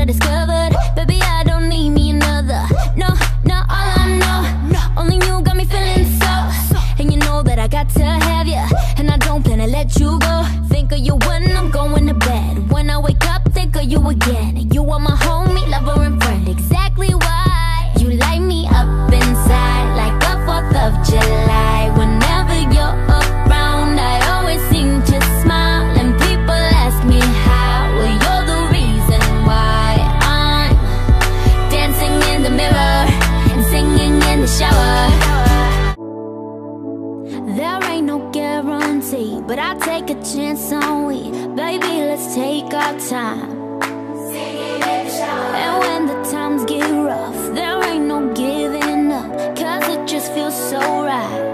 discovered. Baby, I don't need me another. No, not all I know. Only you got me feeling so. And you know that I got to have you, and I don't plan to let you go. Think of you when I'm going to bed. When I wake up, think of you again. You are my homie, lover, and friend. Exactly why you light me up inside like a 4th of July. Whenever you're around, I always seem to smile, and people ask me how. Well, you're the reason why I'm dancing in the mirror and singing in the shower. There ain't no guarantee, but I'll take a chance on we. Baby, let's take our time. And when the times get rough, there ain't no giving up, 'cause it just feels so right.